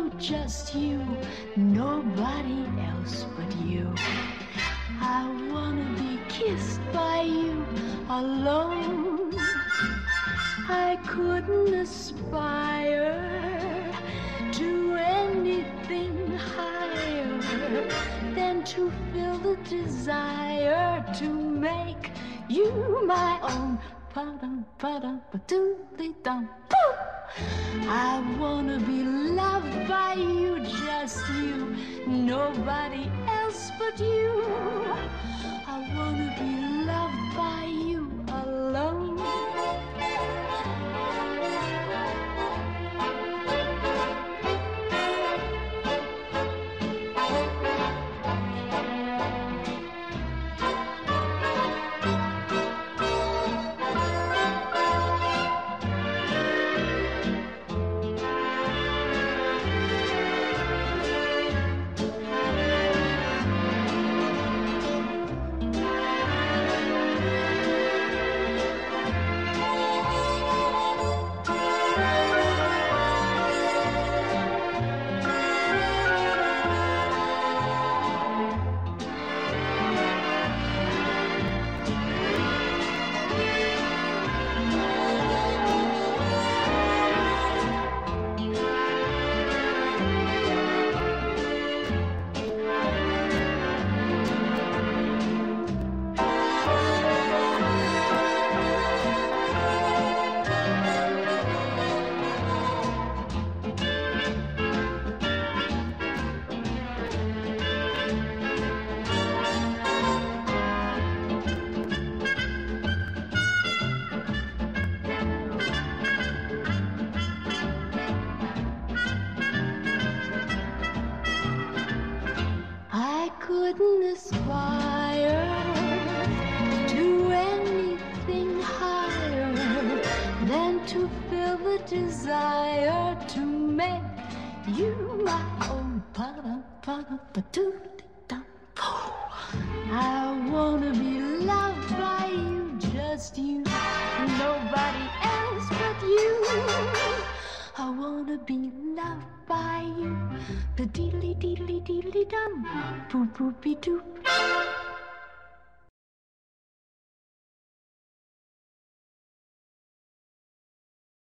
just you, nobody else but you. I wanna be kissed by you alone. I couldn't aspire to anything higher than to feel the desire to make you my own. I wanna be loved by you, just you, nobody else but you. I wanna be loved by you alone. Couldn't aspire to anything higher than to feel the desire to make you my own. I wanna be loved by you, just you, nobody else but you. I wanna be loved by you. The deedly deedly deedly dum, boop boopy doop.